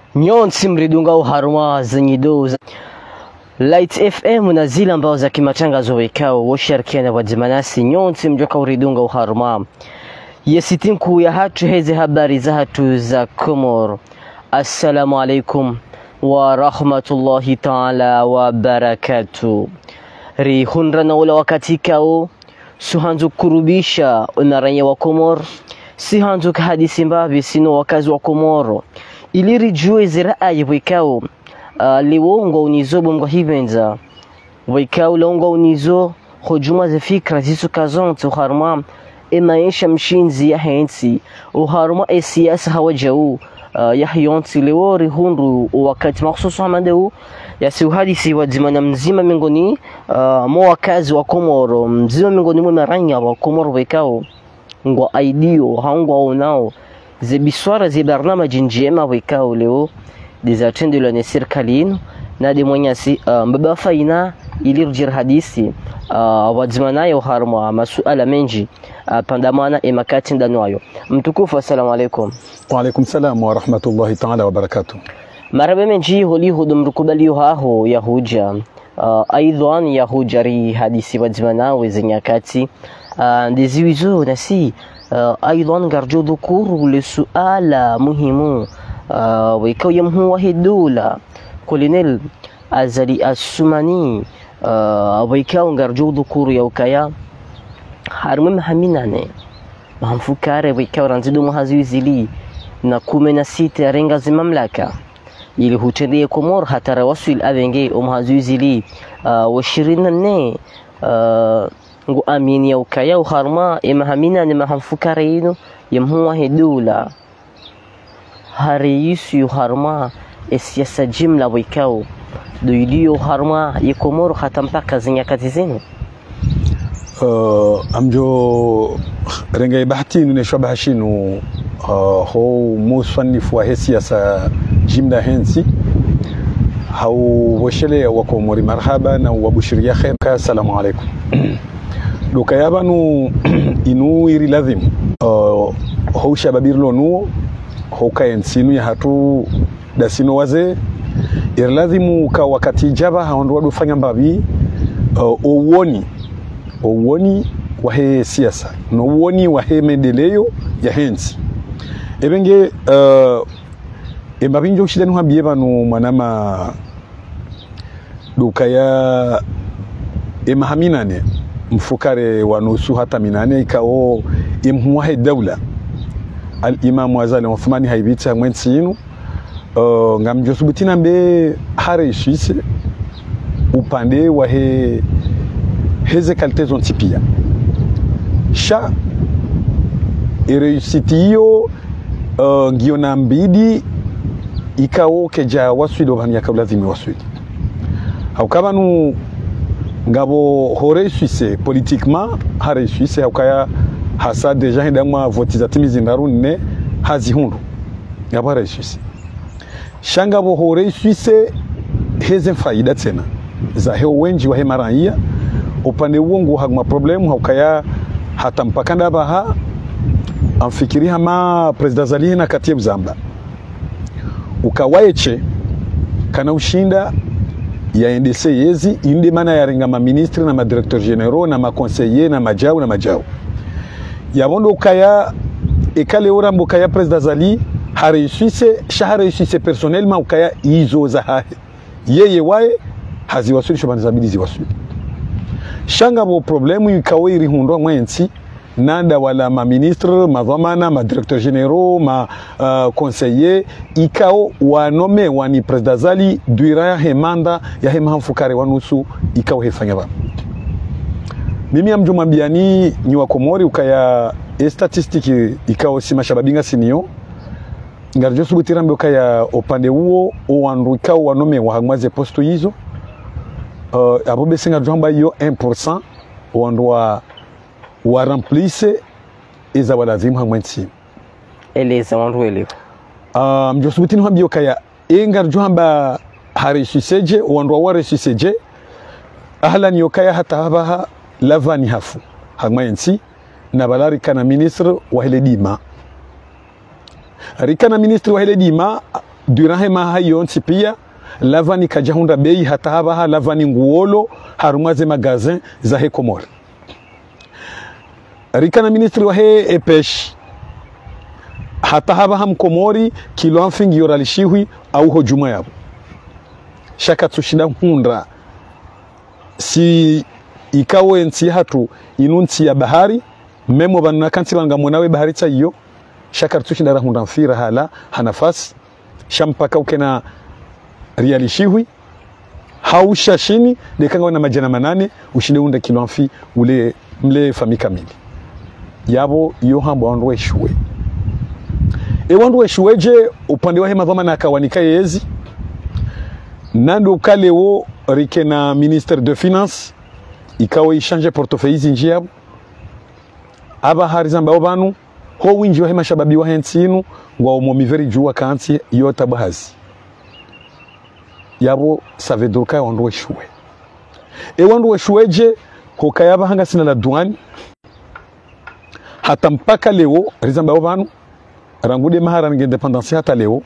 Nyonsi mridunga uharuma zenyidoza Light FM na zile ambao za kimatangazo wekao washirikiana wadzimanasi nyonsi mjoka uridunga uharuma yesitinku ya hatu heze habari za hatu za Komoro. Assalamu alaikum wa rahmatullahi ta'ala wa barakatuh. Rihunra na ula wakati kao suhanzu kurubisha unaranya wa Komoro, sihanzu kahadisi mbabi sino wakazi wa Komoro iliri jue ziraayi wikao liwongo unizo mga hivenza wikao longo unizo hujuma za fikra zisu kazonti uharuma maisha mshinzi ya hensi uharuma siyasa hawajau ya hiyonti liwori hunru wakati maksusu hamandeu ya siuhadisi wadzimana mzima mingoni mo wakazi wa Komoro mzima mingoni mo maranya wa Komoro wikao ngwa aidio haungwa unao zebiswara zibarnamaji njema wikao leo dizatendelo na serikali na de mwenyasi mbaba faina ilirjir hadisi wadzimanayo harma masuala menji pandamana emakati ndanwayo. Mtukufu, assalamu alaikum. Wa alaikum salam wa rahmatullahi ta'ala wa barakatuh. Marabe menji holi hudumrukubaliyo haho yahuja aidhan yahujari hadisi wadzimanawe zenyakati ndiziwizo nasi أيضا قرجو ذكور لسؤال مهم ويكو يمهو وهدولا كولينيل أزالي السماني ويكو قرجو ذكور يوكايا حرم محميناني مهم فكاري ويكو رنزدو مهزوزيلي نكومنا سيتي رنغز المملكة ili hutendie Komoro hata rawasul avenge umhazuzili washirina ne ngu amini ya ukaya uharma imahamina ni mahamfukara ino yamhuwa hedula hariyisu uharma siyasa jimla wikao doidiyo uharma ya Komoro hata mpaka zinyakati zinu amjo renga ibahati nuneshoba hashinu ho muswanifu wa siyasa jimla hensi hau washele wa Komori marhaba na wabushiria khair. Assalamu alaikum. Dokayabanu inu iri lazim ho shababirlo nuo ho kaensinu ya hatu dasino waze iri lazimu ka wakati jaba haondu wadu fanya mbabi owoni wahe siyasa no woni wahe medeleyo ya hensi ebenge mbabinjo shidanu habiye banu manama dokaya mahaminane mfukare wanusu hata minane ikao imhuwahe dawla al-imam wazali Uthmani haibita mwensi inu ngamjo subutina mbe hare ishise upande wahe heze kalte zontipia sha ireusitiyo ngiona mbidi ikao keja waswido vania kabla zimi waswidi haukabanu ngabo hore suisse politiquement hare suisse haukaya hasa deja hindamwa votizatimi zindarune hazi hundu ngabo hare suisse shangabo hore suisse heze faida tena za heo wenji wa hemaraia upande uongo hagma problemu haukaya hata mpakanda baha amfikiri hama president Zalihi na katie Zamba ukawaeche kana ushinda ya NDC yezi inde mana ya renga ma ministre na ma directeur généraux na ma conseiller na majao ya bondo kaya ekale ora mbokaya president Zali hare suisse personnellement ukaya izo za yeye wae hazi wasuli shobani zabidi ziwasuli shanga bo problemu ikawe iri hundo mwensi nanda wala ma ministre ma dhamana ma directeur généraux ma conseiller ikao wanome wani president Zali duira hemanda ya hemhamfukare wanusu ikao hefanya ba mimi amjuma biani ni wa Komori ukaya statistiki ikao si mashababinga sinio ngarjo subutira mbe ukaya opande uo owandu ikao wanome wahagmaze posto hizo abobe singa jamba yo 1% owandu wa remplisse eza walazimu hamwensi eleza wandu elewa mjosubutini hambio kaya engar johamba hare suiseje wandu wa suiseje ahlan yokaya hata habaha lavani hafu hamwensi na balari kana ministre wa hele dima rikana ministre wa hele dima durant hema hayo nsi pia lavani kajahunda bei hata haba lavani nguolo harumaze magazin za he Komori. Rikana ministri wa he epesh hata haba Komori kilo amfingi yoralishihui au hojuma yabo shaka tushinda hunda si ikawe nsi hatu inunsi ya bahari memo banuna kansi bangamonawe bahari cha iyo shaka tushinda hunda mfira hala hanafasi shampaka ukena rialishihui hausha shini dekanga na majana manane ushinde unda kilo amfi ule mle fami kamili yabo yo hambo wandu eshuwe wandu eshuweje upande wa hema dhama na kawanika yezi nando kaleo rike na ministère de finance ikawa ishange portefeuille njia aba harizamba obanu ho winji wa hema shababi wa hensinu wa umomiveri juwa kansi yota bahazi yabo savedruka wandu eshuwe wandu eshuweje hokayaba hanga sina la douane hata mpaka leo rizamba obanu rangude mahara nge independence hata leo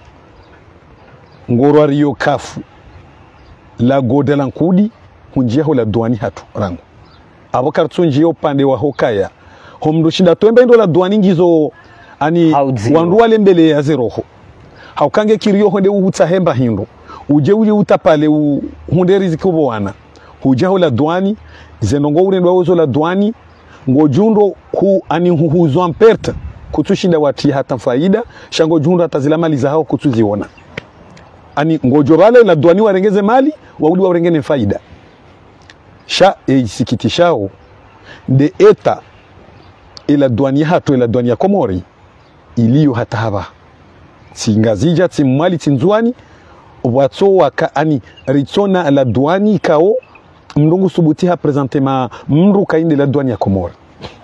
ngoro ariyo kafu la godela nkudi kunjia ho la douane hatu rangu abo kartunji opande wa hokaya homdo shinda twembe ndo la douane ngizo ani wandu wale mbele ya zero ho haukange kiriyo honde uhutsa hemba hindo uje utapale hunde riziki bwana huja ho la douane zenongo urendo wazo la douane ngojundo hu ani huhuzwa mperte kutushinda wati hata faida shango jundo atazila mali za hao kutuziona ani ngojo wale la douane warengeze mali waudi warengene faida sha isikitishao de eta ila douane hatu ila douane ya Komori iliyo hata haba singazija timwali tinzwani watso waka ani ritsona la douane kao mndungu subuti ha presentema mndu kainde la douane ya Komori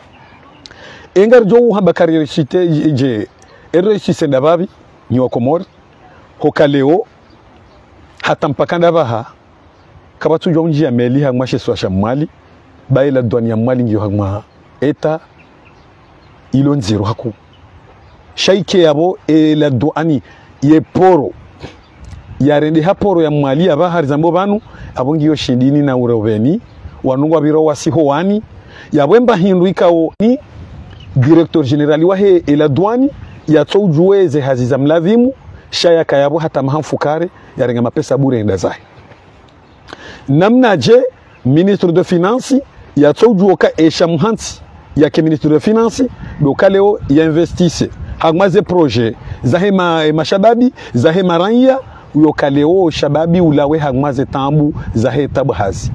engar jo hamba karierishite je erishise ndababi ni wa Komori hokaleo hata mpakanda baha kabatu jo njia meli ha mwashe swasha mwali bae la douane ya mwali ngiyo hagma eta ilo nziro haku shaike yabo la douane ye poro yarende haporo ya mwali aba harizambo banu abongiyo shindini na urobeni wanungwa biro wasiho wani yabwemba hindu ikao ni directeur general wa he la douane ya tsojuweze haziza mlavimu shaya kayabo hata mahamfukare yarenga mapesa bure enda zai namna je ministre de finance ya tsojuoka esha muhansi ya ke ministre de finance dokaleo ya investisse hagmaze projet zahema mashababi zahema ranya uyo kaleo shababi ulawe hagmaze tambu zahe tabahazi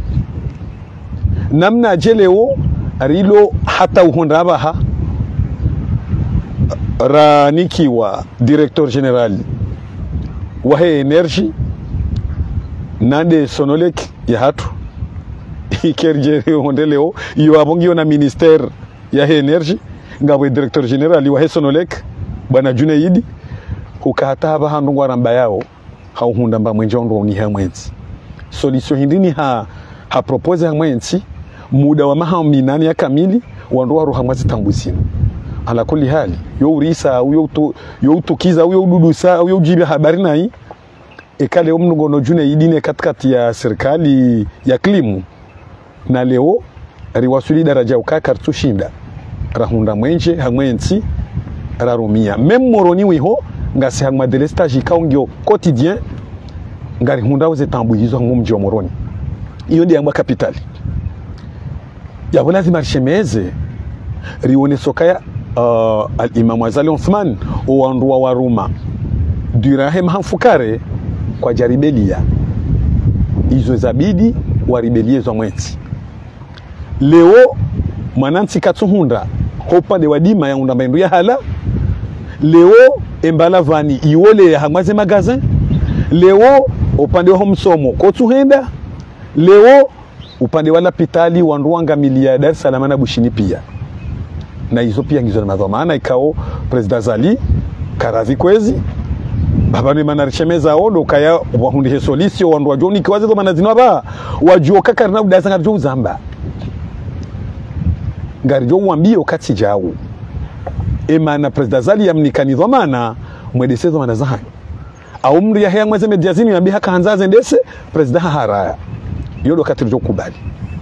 namna je leo rilo hata uhonda abaha raniki wa directeur general wa he energy nande Sonolek ya hatu ikerjere honde leo iyo abongio na ministère ya he energy ngabwe directeur general wa he Sonolek bwana Junaidi hukahata haba handu waramba yao hauhunda mba mwenjondo ni hamwenzi solution hindini ha propose hamwenzi muda wa mahaminani ya kamili wandu waru hamwazi tambusini ala kuli hali yo urisa yo utukiza yo ududusa yo ujibi habari nai ekale omnugono Junaidi ne katikati ya serikali ya klimu na leo riwasuli daraja ukaka tushinda rahunda mwenje hamwenzi rarumia même moroni wiho ngasi hangma de l'estage kaungyo quotidien ngari hunda uze tambulizo ngumji wa moroni iyo ndi yangwa kapitali ya lazima rishemeze rione sokaya al-Imam Azali Othman owandu wa Waruma durahem hanfukare kwa jaribelia izo zabidi waribelie zo mwenzi leo manansi katsuhunda hopa de wadima ya unda mbendu ya hala leo embala vani iwole ya hangmaze magazin leo upande wa msomo kotuhenda leo upande wala pitali wanduanga milia Dar es Salaam na Bushini pia na hizo pia ngizo na madhamana ikao president Zali karavi kwezi baba ni manarishemeza odo kaya wahundihe solisio wandu wajoni kiwaze zo manazino ba wajoka karna udasanga jo zamba ngari jo wambio kati jawu emana president Zali yamnikani dhamana mwedesezo manazahani au mri ya hea mweze mediazini yambiha kahanzaze ndese president haraya yodo katirijo kubali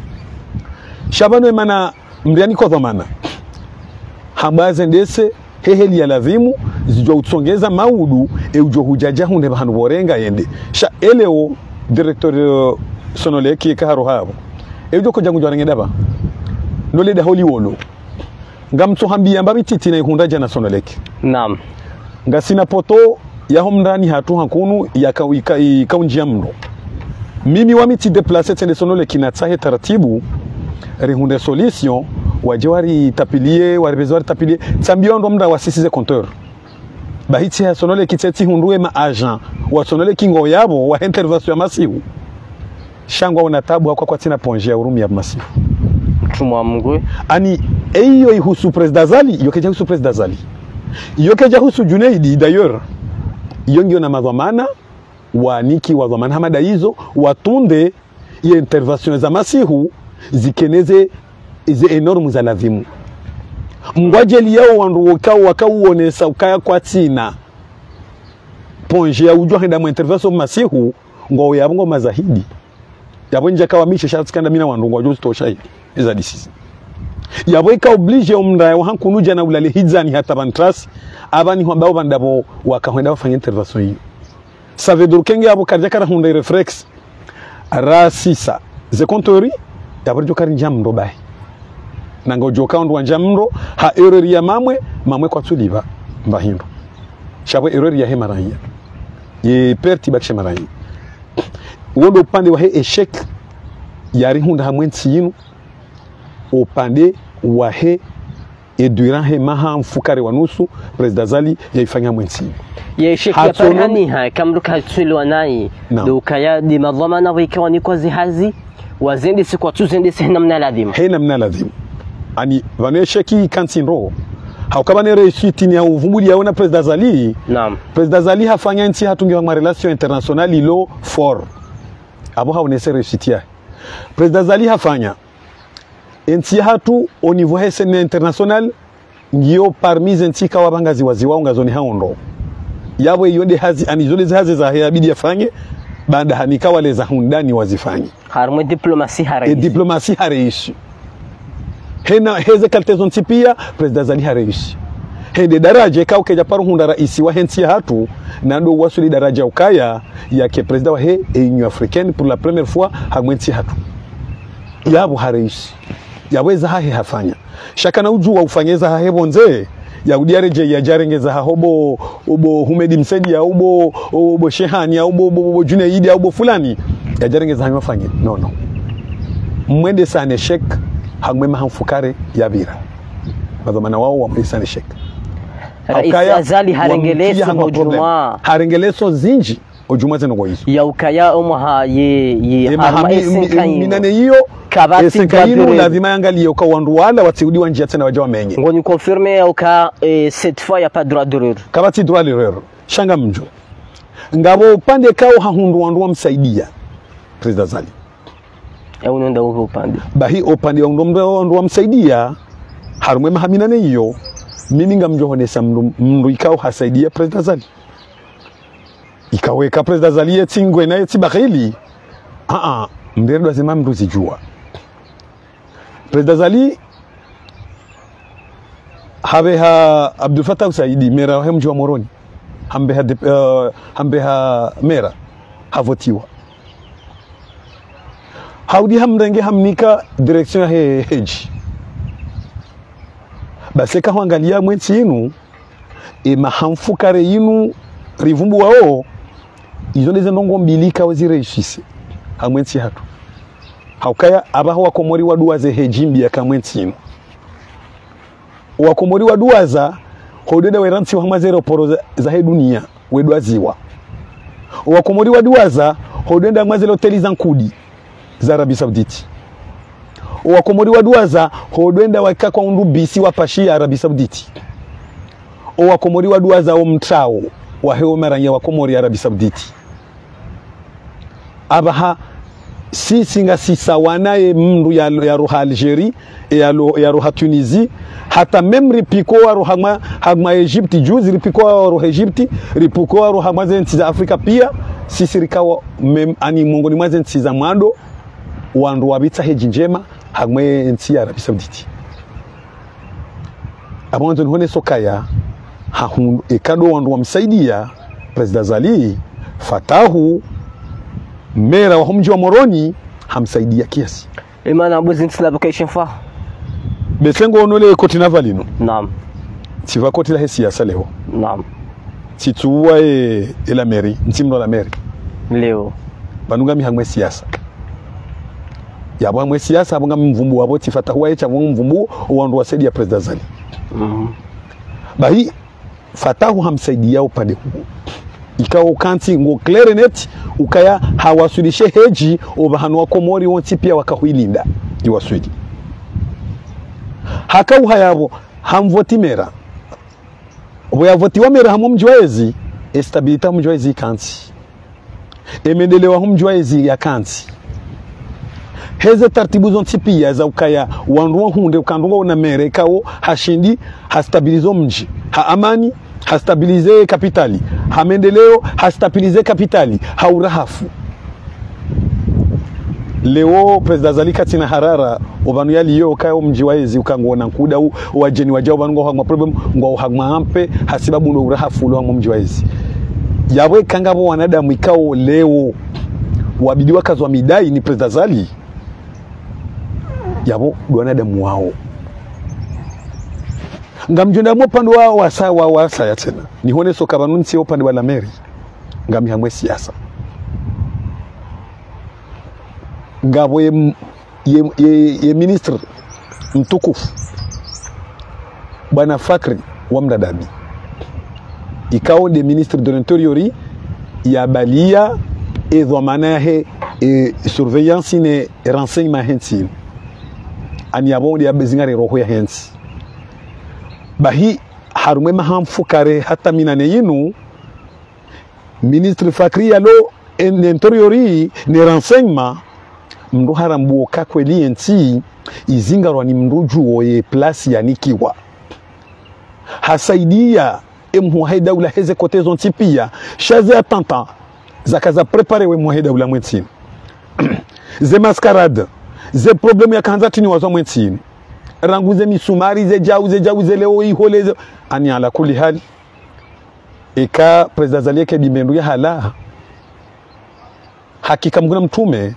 shabano emana mriani kwa dhamana hambaze ndese heheli ya lazimu zijwa utsongeza maudu ujo hujaja hunde bahanu borenga yende sha eleo director sonoleki kaharo habo ujo ko jangu jwarenge daba nole da holi wolo ngam to hambia mbabi titi na ihunda jana sonoleki naam ngasina poto ya homndani hatu hankunu ya kaunjia mno mimi wamiti deplacer tende sonoleki na tsahe taratibu rihunde solution wajewari tapilie waribezwari tapilie tsambio ndo mda wasisize compteur bahiti ya sonole kiteti hunduwe ma agent wa sonole kingo yabo wa intervention ya masihu shangwa una tabu kwa tina ponje ya urumi ya masihu tumwa mngwe ani eyo ihusu president Zali yokeja husu president Zali yokeja husu Junaidi d'ailleurs yongio na madhamana wa niki wa dhamana hamada hizo watunde ya intervention za masihu zikeneze ize enormu za lazimu mngwajeli yao wandu wakauonesa ukaya kwa tina ponje ya ujua henda intervention masihu ngo yabongo mazahidi yabo nje kawamisha shatikanda mina wandu ngwajo stosha hivi eza disisi yabo ika oblige umnda wa hankunuja na ulale hidzani hata bantras abani hwambao bandabo wakahenda bafanya intervention hiyo savedur kenge yabo karja kara hunda reflex rasisa ze kontori yabo jo kari njam ndo bai nango joka ondu wanjamro ha erreur ya mamwe kwa tuliva mbahindo shabwe erreur ya hemaranya ye perti bakshe maranya wondo upande wa he eshek yari hunda hamwensi yinu upande wa he edurant he maha mfukare wanusu president Zali yaifanya mwensi ye eshek ya parhani ha kamruka tsulu wanai dokaya di madhamana wikawa ni kwa zihazi wazende si kwa tuzende si namna ladhimu he namna ladhimu ani vanesheki kansinro haukabane réussite ni uvumbuli yaona president Zali naam president Zali hafanya nchi hatungiwa ma relation internationale ilo fort abo haonese réussite ya president Zali hafanya nchi hatu au niveau hesen international ngio parmi nchi kawa bangazi waziwa ungazoni haondo yabo yonde hazi anizole hazi za yabidi yafanye banda hanika wale za hundani wazifanye harmo diplomasi hareishi hena heze kaltezon tipia president Zali hareishi hende daraja ka ukeja paru hunda raisi wa hensi hatu nando wasuli daraja ukaya yake president wa he Union Africaine pour la première fois hamwensi hatu yabo hareishi yaweza hahe hafanya shaka na ujua ufanyeza hahe bonze ya udiareje ya jarengeza hobo obo Humedi Msedi ya obo Shehani ya obo Junaidi ya obo fulani ya jarengeza hamafanye no mwende sana shek hangwema hamfukare ya bira madhamana wao wa mwende shek Rais Zali harengeleso hujuma harengeleso zinji hujuma zeno kwa hizo ya ukaya omaha ye harma esenkaino minane hiyo esenkaino lazima yangalie uka wandu wala watiudi wanjia tena wajawa mengi ngoni confirmer ya uka cette fois ya pas droit d'erreur kabati droit d'erreur shanga mjo ngabo upande kao hahundu wandu wamsaidia president Zali ya unaenda uko upande bahi upande wandu wamsaidia harumwe mahaminane hiyo mimi ngamjohonesa mndu ikao hasaidia president Zali ikaweka president Zali yetingwe na yetibakhili mberedo azima mndu zijua president Zali habeha Abdul Fattah Saidi mera he mjua Moroni hambeha mera havotiwa haudi hamrenge hamnika direction ya heji baseka huangalia mwensi yinu mahamfukare yinu rivumbu wao izo ndeze ndongo mbilika wazireishise hamwensi hatu haukaya abaho wakomori waduwaze hejimbi ya kamwensi yinu wakomori waduwaza hodede weransi wa hamazero poro za he dunia wedwaziwa wakomori waduwaza hodede hamazero hoteli za nkudi za Arabia Saudite wakomori waduwaza hodenda waka kwa undu bisi wapashi ya Arabia Saudite wakomori waduwaza omtrao wa heo maranya wakomori Arabia Saudite abaha sisi nga sisa wanaye mndu ya roha Algerie ya roha Tunisie hata mem ripiko wa roha hagma Egypti juzi ripiko wa roha Egypti ripiko wa roha mazenzi za Afrika pia sisi rikawa ani mongoni mazenzi za mwando wandu wabita heji njema hagma nchi ya Arabia Saudite abonzo nhone sokaya ekado wandu wamsaidia President Zali Fatahu mera wa mji wa Moroni hamsaidia kiasi imana abuzi ntila vocation fa besengo onole koti navalino naam tiva koti la siasa leo naam situwa la mairie ntimno la mairie leo banunga mihangwe siasa yabwa mwe siasa abunga mvumbu wabo Fatahu echa mvumbu wandu wasaidia President Zali bahi Fatahu hamsaidia upande huu ikawa ukanti ngo clarinet ukaya hawasulishe heji obahanu wa Komori wonti pia wakahuilinda iwaswidi hakau hayabo hamvoti mera obo yavoti wa mera hamu mjwaezi estabilita mjwaezi kanti emendelewa hamu mjwaezi ya kanti heze tartibu zonti pia za ukaya wandu wa hunde ukandunga na mera ikawo hashindi hastabilizo mji ha amani hastabilize kapitali hamendeleo hastabilize kapitali haurahafu leo President Zali katina harara obanu yali yo kayo mji waezi ukangona nkuda wajeni wajao bango hagma problem ngo hagma ampe hasibabu ndo urahafu lo mji waezi yabwe kangabo wanadamu ikao leo wabidi wakazwa midai ni President Zali yabo wanadamu wao ngamjunda mo pando wa wasa ya tena ni hone soka banunsi opande wala meri ngami hamwe siasa ngabo ye ministre mtukufu bwana Fakri wa Mdadabi ikao de ministre de l'intérieur ya balia et dhamana he surveillance ne renseignement hensi ani yabo ya bezingare roho ya hensi bahi harume mahamfukare hata minane yinu ministre Fakri yalo en interiori ne renseignement mndu harambuo kakweli enti izingarwa ni mnduju oye place ya nikiwa hasaidia muhaida ula heze kote zonti pia shaze atanta zakaza prepare we muhaida ula mwentini ze mascarade ze problemu ya kanzatini wazo mwentini ranguze misumari ze jauze leo ihole ani ala kuli hali eka President Zali ke bimendu ya hala hakika mguna mtume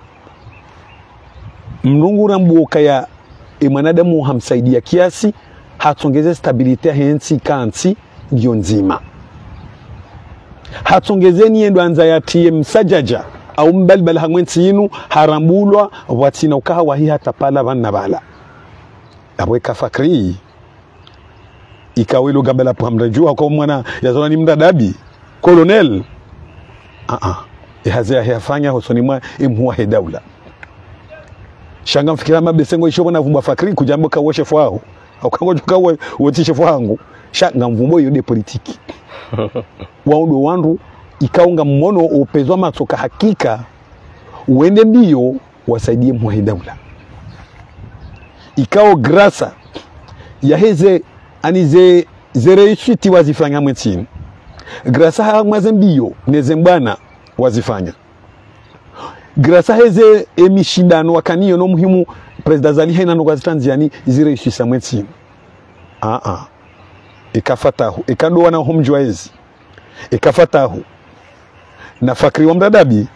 mnungu rambuoka ya mwanadamu hamsaidia kiasi hatongeze stabilite hensi kansi ndio nzima hatongeze niendo anza ya TM sajaja au mbalbal hangwensi yinu harambulwa watina ukaha wahi hata pala vanna bala abweka Fakri ikawelo gambela pamrajua kwa mwana yazona ni Mdadabi colonel ihazea yafanya hosoni mwa imhuwa hedaula shanga mfikira mabesengo ishobo na vumba Fakri kujambo ka chef wao au kango juka wote chef wangu shanga mvumbo yode politiki waudo wandu ikaunga mmono upezwa matsoka hakika uende mbio wasaidie muhidaula ikao grasa ya heze anize zereisiti wazifanya mwetini grasa hagmaze mbio nezembana wazifanya grasa heze emishindano wakaniyo no muhimu President Zali hena no Tanzania zireisisa mwetini ikafatahu ikadoa na homjwaezi ikafatahu na Fakri wa Mdadabi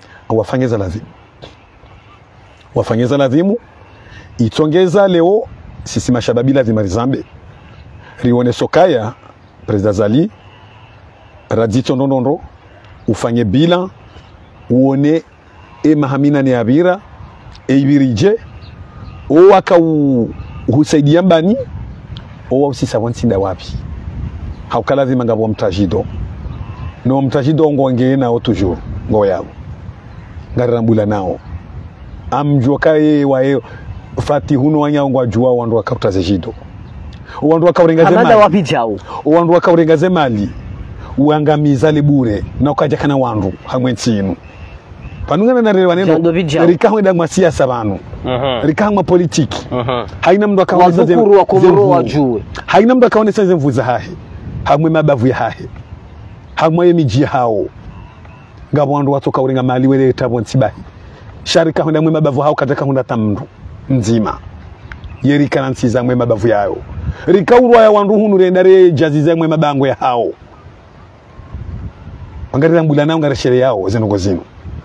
wafanyeza lazimu itongeza leo sisi mashababi lazima rizambe rione sokaya President Zali radito ndondo ufanye bila uone mahamina ni abira ibirije o waka husaidia mbani o usisa wansinda wapi haukala lazima ngabo mtajido no mtajido ngongee nao toujours ngo yao ngarambula nao amjoka wae fati huno wanyangwa jua wandu wakataze jido wandu wakaurengaze mali wapi jao wandu wakaurengaze mali uangamiza libure na ukaja kana wandu hamwentinu panungana na rewa neno rikaho nda mwa siasa banu rikaho mwa politiki haina mndu akaonesa wazukuru wa komoro wajue haina mndu akaonesa zemvuza hahe hamwe mabavu ya hahe hamwe miji hao ngabo wandu watoka uringa mali wele tabo nsibahi sharika honda mwe mabavu hao kataka honda tamndu nzima yerika nansiza mwe mabavu yao rikaurwa ya wandu hunu rendare jaziza mwe mabango ya hao angarira mbulana ngara shere yao zenogo zino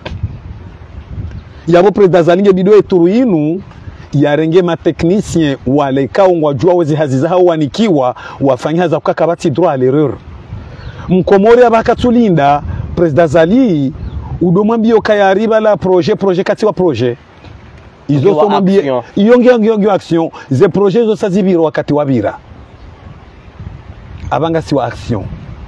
yabo president zalinge bido eturu inu yarenge ma technicien wale kaungwa jua wezi haziza hao wanikiwa wafanya za kukaka bati droit à l'erreur mkomori abakatulinda president Zali udomwambio kaya riba la projet kati wa projet izo so mwambie iyonge action ze projet zo sazibiro wakati wabira abanga si wa action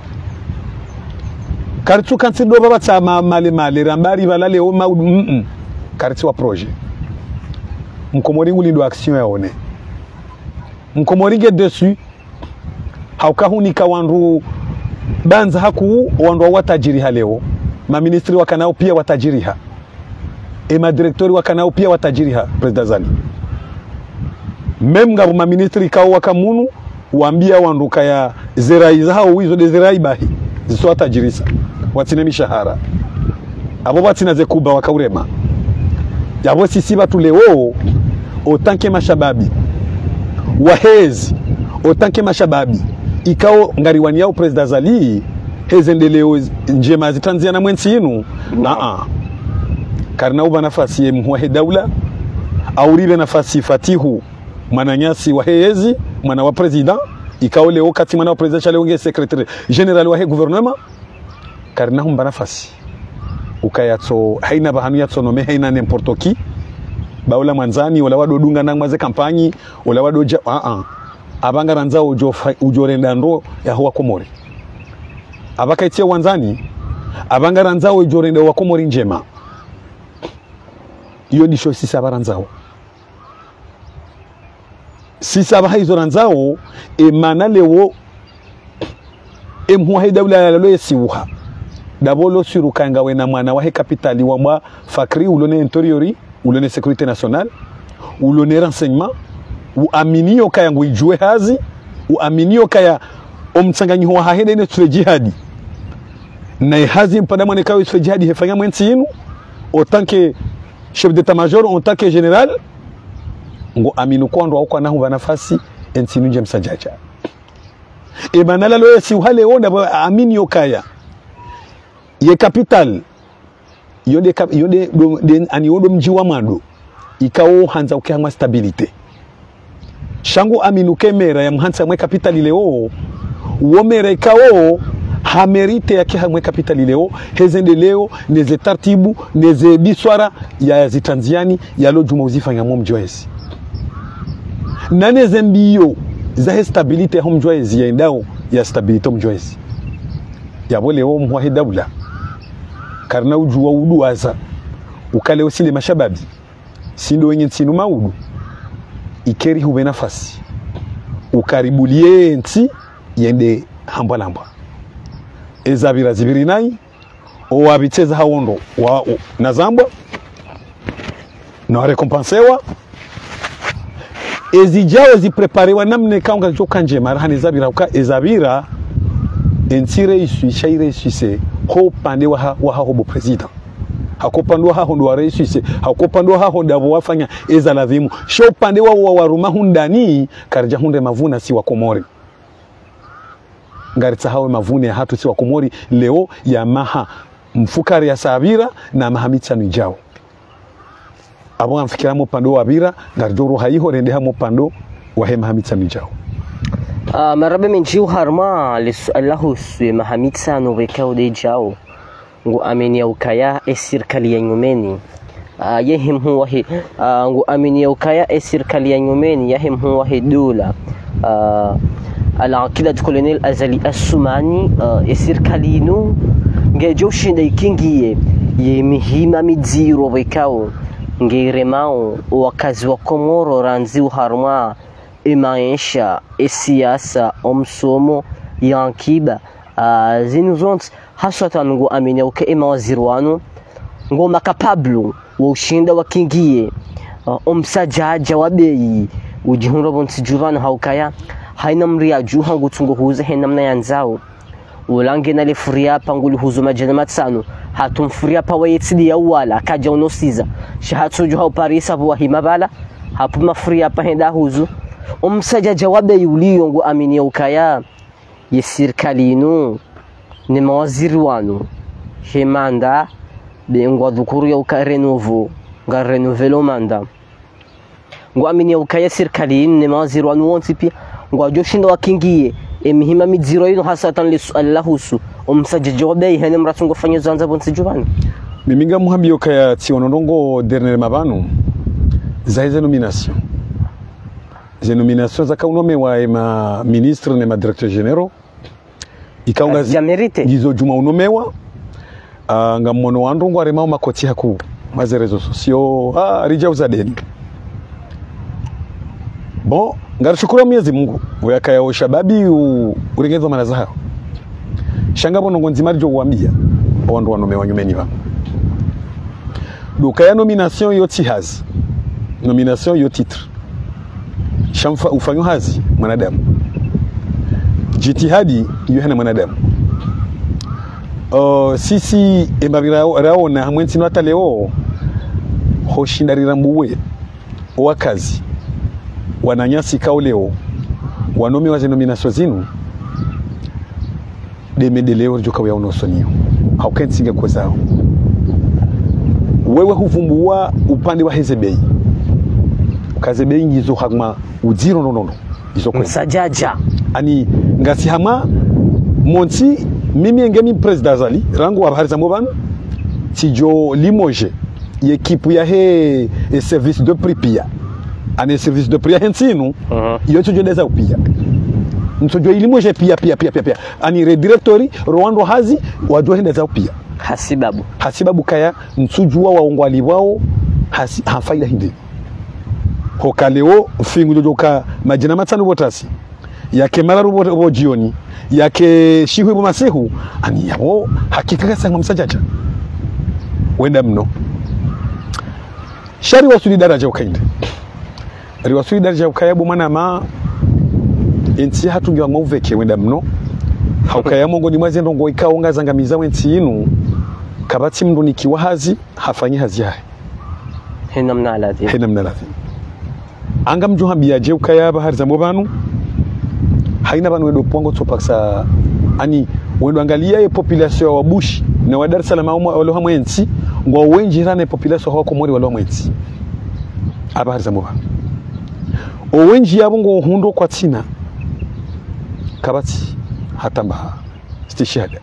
karitu kansido baba tsama male rambari balale o maudu karitu wa projet mkomori ngulindo action yaone mkomori get dessus haukahunika wandu banza haku wandu watajiri haleo ma ministri wakanao pia watajiriha ma directori wakanao pia watajiriha president Zali mem ngabo ma ministri kao wakamunu waambia wandu kaya zerai hao wizo de zerai bahi ziso watajirisa watine mishahara abo batina zekuba wakaurema yabo sisi batu leo otanke mashababi wahezi otanke mashababi ikao ngariwani yao president Zali hezendeleo njema zitanzia na mwensi inu karna uba nafasi ye mhuwahe daula auribe nafasi Fatihu mananyasi wa hezi mwana wa president ikao leo kati mwana wa president chale unge secretary general wa he gouvernement karna humba nafasi ukayatso haina bahanu yatso nome haina n'importe qui baula mwanzani wala wadodunga nangmaze kampanyi wala wadoja abanga ranzao ujorenda ndo ya huwa komori abakaitia wanzani abanga ranzao ujorenda wa komori njema iyo ndisho sisa baranzao sisa bahaizo ranzao emana lewo emhuwa daula ya lalo yesiuha dabolo surukanga wena mwana wahe kapitali wa mwa fakri ulone interiori ulone sécurité nationale ulone renseignement uaminio kaya nguijue hazi uaminio kaya omtsanganyi wa hahede ne tule jihadi na hazi mpada mwane kawe tule jihadi hefanya mwensi inu otanke chef d'état-major otanke general ngo aminu kondo wako na huwa nafasi ensinu James Jaja ebanala lo yesi uhale onda aminio kaya ye capital yode aniodo mji wa mado ikao hanza ukihangwa stabilite shangu aminu kemera ya mhansa mwe kapitali leo uomera ikao hamerite ya kiha mwe kapitali leo hezende leo neze tartibu neze biswara ya zitanziani ya lo juma uzifanya mwa mjoezi na neze mbiyo za stabilite ya mjoezi ya indao ya stabilite mjoezi ya bo leo mwa daula karna ujua uduaza ukale usile mashababi sindo wenye nsinu maudu ikeri huwe nafasi ukaribulie nti yende hamba ezabira zibiri nai owabiteza hawondo wa nazambwa na rekompansewa ezijao zipreparewa namne kaunga joka njema rahani zabira uka ezabira entire isu shaire isuse ko pande wa hobo president hakopandwa haho ndo wareisise hakopandwa haho ndabo wafanya eza lavimu sho pande wa waruma hundani karja hunde mavuna si wa Komori ngaritsa hawe mavune hatu si wa Komori leo ya maha mfukari ya sabira na mahamitsa nijao abo amfikira mo pando wabira ngarjoro haiho rende ha mo pando wa he mahamitsa nijao marabe menjiu harma Allahu swe mahamitsa no rekao de jao ngu amini ya ukaya serikali ya nyumeni yehim huwa hi ngu amini ya ukaya serikali ya nyumeni yehim huwa hi dola al-aqida colonel Azali Assumani serikali inu ngejo shinda ikingiye ye mihima midziro rekao ngiremao wakazi wa Komoro ranzi uharma maisha siasa omsomo yankiba zinu zonts hasatan ngu amini uke mawaziri wanu ngoma kapablo wa ushinda wakingie omsajaja wabei ujihunro bonsijuvano haukaya haina mria juha ngutungo huze hena mna yanzao ulange na lefuria panguli huzo majana matsano hatumfuria pa wayetsidi ya wala kaja unosiza shahatu juha uparisa buwa himabala hapu mafuria pa henda huzo omsajaja wabei uliyo ngu amini ya ukaya ye sirkalinu ni mawaziri wanu hemanda bengwa dhukuru ya ukarenovo nga renovelo manda ngwa amini ya ukaya sirkalinu ni mawaziri wanu wonsi pia ngwa joshinda wakingie emihima midziro yino hasatan li su'al lahusu omsajaja wabei hene mratungo fanyo zanza bonsi jubani miminga muhambi yo kaya tionondongo dernier mabanu za nomination ze nomination za kaunome wa ema ministre ne ma directeur généraux ikaunga gizo juma unomewa nga mwono wandungu aremao makoti haku maze rezo sosio rija uzadeni bon ngarishukura Mwenyezi Mungu uyakaya oshababi urengezo manazaha shangabo nongo nzima rijo uambia wandu wanomewa nyumeni wa dukaya nomination yo tihazi nomination yo titre shamfa ufanyo hazi mwanadamu jitihadi yohana mwanadamu sisi emabira raona hamwensi no hata leo hoshindarira mbuwe wakazi wananyasi kao leo wanome wa nomination zinu de medeleo joka wa unosonio haukensinge kwa zao wewe huvumbua upande wa Hezebei Kazebei ngizo hagma uziro nonono izo kwa sajaja ani ngasi hama monti mimi ngemi president zali rangu wa bahari za mobanu tijo limoje yekipu ya he service de prix pia ani service de prix hensinu iyo tijo deza upia ntojo limoje pia ani redirectori Rwando hazi wajua henda za upia hasibabu kaya nsujua waongwali wao hafaida hindi hokaleo fingu jojoka majina matano botasi yake mararu bo jioni yake shihu ibo masihu ani yabo hakika kasa msajaja wenda mno shari wasuli daraja ukainde riwasuli daraja ukayabu mana ma enti hatungiwa mauveke wenda mno haukaya mongo ni mwazi ndongo ikaonga zangamiza wenti inu kabati mndo nikiwa hazi hafanyi hazi yae hena mnaladhi anga mjuhambia je ukaya bahari za mobanu haina banu wedo pongo topaksa ani wendo angalia ye population wa Bushi na wa Dar es Salaam walo hamwensi ngwa wenji rane population hako mori walo hamwensi abahari za mobanu owenji yabo ngo hundo kwa tina kabati hatamba stishada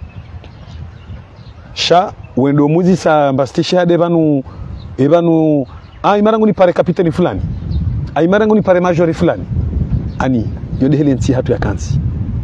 sha wendo muzi sa mbastishada ebanu imarangu ni pare kapitani fulani aimarangu ni pare majori fulani ani yode helenti hatu ya kanzi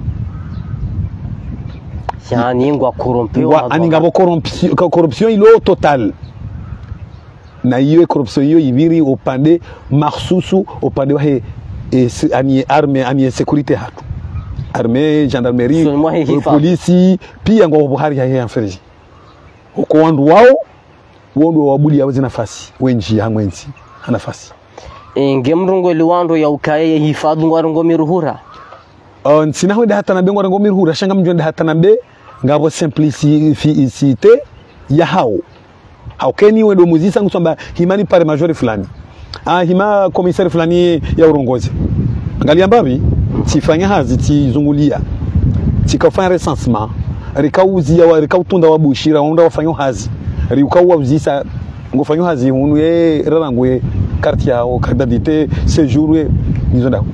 yani ngwa corrompio ani ngabo corruption ilo total na iyo corruption iyo ibiri opande mahsusu opande wa he ani arme ani sécurité hatu arme gendarmerie polisi pia ngwa buhari ya mfereji uko wandu wao wondo wabuli yawe nafasi wenji hamwenzi nafasi ngemrungo liwando ya ukaye hifadhu ngwarongo miruhura nsinaho da hata nabe ngwarongo miruhura shanga mjonda hata nabe ngabo simplicité ya hao haukeni wendo muzisa ngusomba himani pare majori fulani hima komisari fulani ya urongozi angalia mbabi tifanya hazi tizungulia tikafanya recensement rikauzia wa rikautunda wabushira onda wafanya hazi rikauwa uzisa ngofanya hazi hunu rarangwe carte yao carte d'identité séjour nizo ndako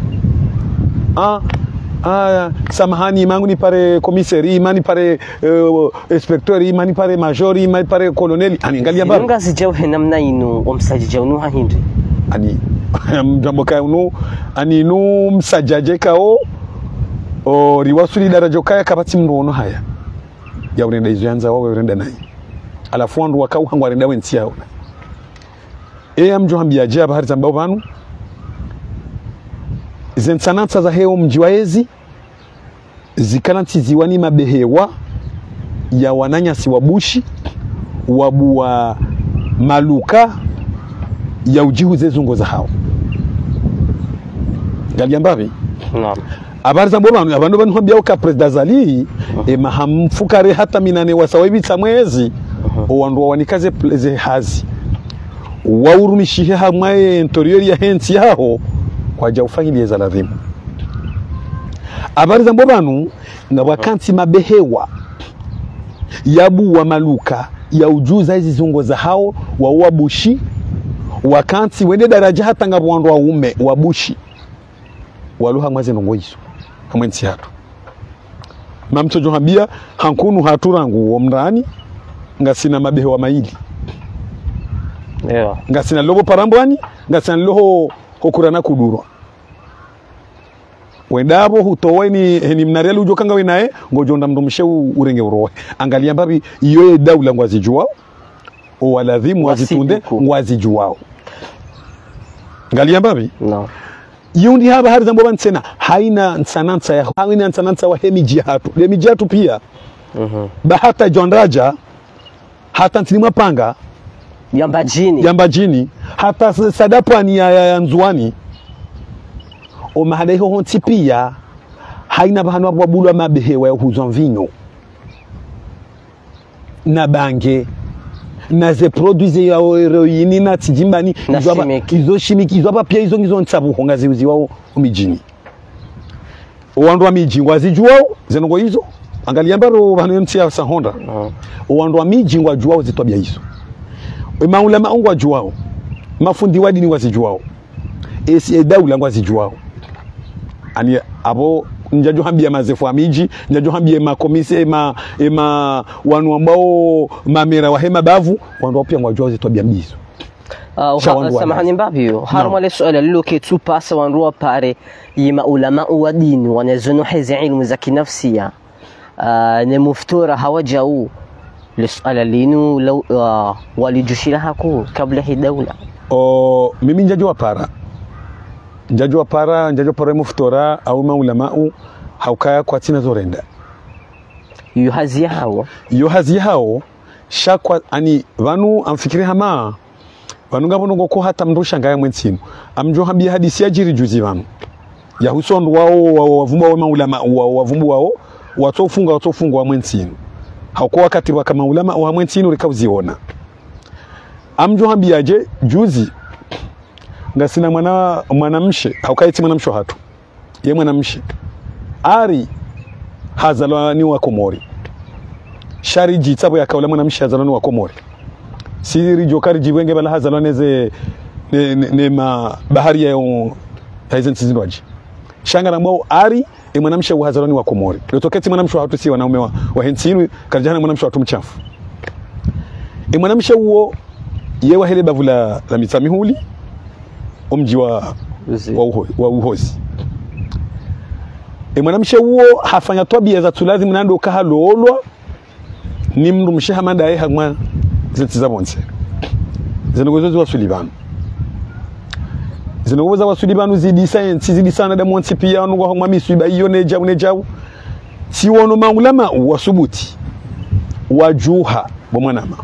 samahani imangu ni pare komisari imani pare inspecteur imani pare major imani pare colonel ani ngalia baba ngazi jawhe namna inu omsajija unu hahindi ani mjamboka unu ani nu msajaje kao riwasuli daraja kaya kabati mrono haya ya urenda izo yanza wawe urenda nayi alafu wandu wakau hangu arenda wensi yao mjohambia je bahari za mbao zensanatsa za heo mjiwaezi zikanati ziwani mabehewa ya wananyasi wa Bushi wabu wa maluka ya ujihu zezungo za hao galiambavi naam habari za mbona abantu bantu ka president Zali mahamfukare hata minane wasawibitsa mwezi owandu wanikaze pleze hazi waurumishihe hamwe interior ya hensi yaho kwaja ufanyiliye za lazima habari za mbona ngabakanti mabehewa yabu wa maluka ya ujuza hizi zungo za hao wa wabushi wakanti wende daraja hata ngabwandu wa ume wabushi waluha mwaze nongoizo hamwensi hatu mamtojo hambia hankunu haturangu omrani ngasina mabehewa maili ngasina lobo parambwani ngasina loho hokurana kudurwa wendabo hutoweni heni mnarelu ujokanga wenae ngojonda mdomshe urenge urohe angalia mbabi iyo daula ngwazijuwao o waladhimu wazitunde ngwazijuwao angalia mbabi no yundi haba hari zambo bansena haina nsanansa wa hemiji hatu pia bahata jondraja hata ntinimwa panga yambajini hata sadapani ya nzuani o mahaleho honti pia haina bahanu wabulwa mabehewa ya huzwa mvinyo na bange na ze produise ya heroini na tijimbani izo shimiki izo hapa pia izo ngizo nsabu nga ziuzi wao umijini owandu wa miji ngwazijuwao zenongo hizo angalia mbaro banu mti ya sahonda owandu wa miji ngwajuwao zitobia hizo maulama ngwajuwao mafundi wadi ni wazijuwao esi daula ngwazijuwao ani abo njaju hambia mazefu amiji njaju hambia makomise wanu ambao mamera wa hema bavu wanu pia ngwajua zitobia mbizo samahani mbavyo harma le swala lilo ketu pasa wanu pare yima ulama wa dini wanazunu hizi ilmu za kinafsia ne muftura hawajau lisala linu law walijushila haku kabla hi dawla mimi njaju para njajwa muftora au maulamau haukaya kwa tina zorenda yuhazi hao shakwa ani vanu amfikiri hama vanu ngabo ngo ko hata mndusha ngaya mwensinu amjo hambia hadisi ya jiri juzi vanu ya husondu wao wavumba wa maulama wavumbu wao watofunga wa mwensinu hauko wakati wa kama ulama wa mwensinu rikauziona amjo hambia je juzi ngasina mwanamshe haukaiti mwanamsho hatu ye mwanamshe ari hazalani wa Komori shari jitabo ya kaula mwanamshe hazalani wa Komori siri jokari jiwenge bala hazalani ze ne ma bahari ya taizen sizinwaji shanga na mwao ari mwanamshe wa hazalani wa Komori lotoketi mwanamsho hatu si wanaume wa hensinu karjana mwanamsho hatu mchafu mwanamshe huo yewa hele bavula la mitsamihuli omji wa uhozi mwanamshe huo hafanya tabia za tulazi mnando kahalolwa ni mndu mshahamanda ye hamwa zetiza bonse zenogozo wa Sullivan zenogozo wa Sullivan zidi science zidi sana da monsi pia ngo hamwa misuba iyo nejau si wono maulama wasubuti wajuha bomwanama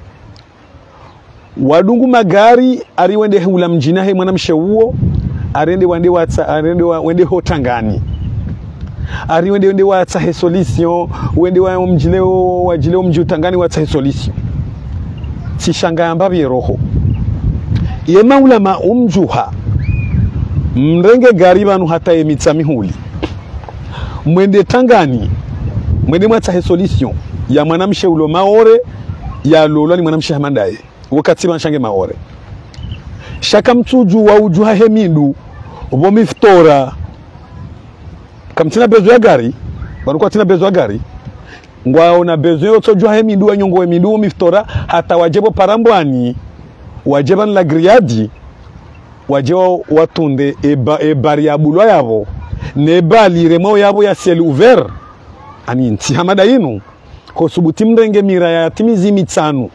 wadungu magari ariwende hula mjina he mwanamshe huo arende wende hotangani ariwende watsa he solution wende wa mjileo wajileo mjutangani watsa he solution si shanga ambabi roho ye maulama umjuha mrenge gari banu hata emitsamihuli mwende tangani mwende watsa he solution ya mwanamshe ulo maore ya lolo ni mwanamshe hamandaye wakati banshange maore shaka mtuju wa ujuha hemindu ubo miftora kamtina bezo ya gari baruko tina bezo ya gari ngwao na bezo yoto juha hemindu wa nyongo hemindu miftora hata wajebo parambwani wajeban la griadi wajeo watunde ebari ya bulwa yabo nebali remo yabo ya ciel ouvert ani nti hamada inu ko subuti mrenge mira ya timizi mitsanu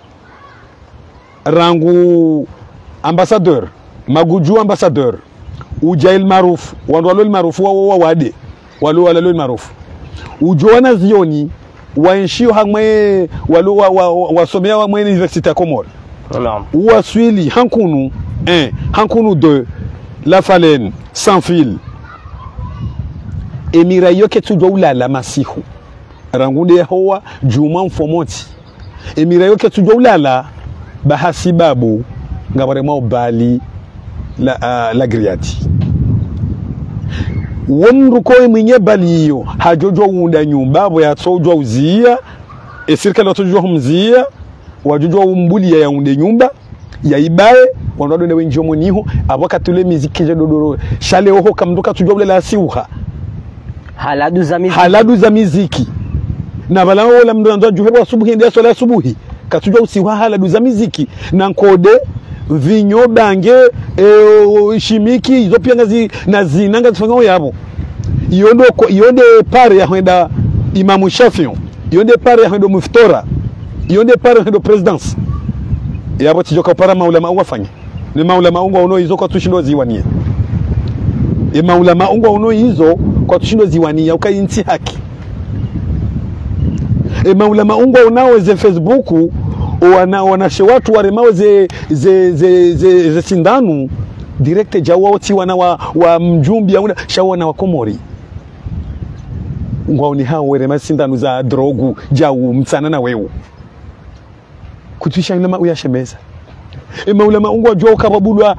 rangu ambassadeur maguju ambassadeur ujail maruf wandwalo marufu wa wade walo marufu ujoana zioni waenshio hamwe walo wasomea wa mwe university ya Komori Ouaswili Hankunu 1, Hankunu 2, La Falene, Sans Fil. Emira yoke tujwa ulala masihu. Rangunde hoa juma mfomoti. Emira yoke tujwa ulala bahasi babu ngabarema bali la griati. Womruko mwenye bali hiyo hajojo unda nyumba bo ya tojwa uzia esirka la tojwa humzia wajojo umbuli ya unde nyumba ya ibae wanodo ne wenjo moniho abaka tule miziki je dodoro shale oho kamdoka tujwa ule la siuha haladu za miziki na balao la mndo juhebo asubuhi ndio swala asubuhi katujwa usiwa haladu za miziki na nkode vinyo bange shimiki hizo pia na zinanga zifanywa yabo yonde pare ya henda Imamu Shafi'i yonde pare ya henda Muftora yonde pare ya henda presidence yabo tijoka para maulama wafanye ni maulama ungo ono hizo kwa tushindo ziwanie maulama ungo ono hizo kwa tushindo ziwania ukainti haki maulama ungo unao ze Facebook wanashe watu waremao ze sindanu direct jawa wati wana wa mjumbi ya shawana wa Komori ngwa ni hao werema sindanu za drogu jawu mtsana na wewe kutisha inama uyashemeza maulama ungo ajua kababulwa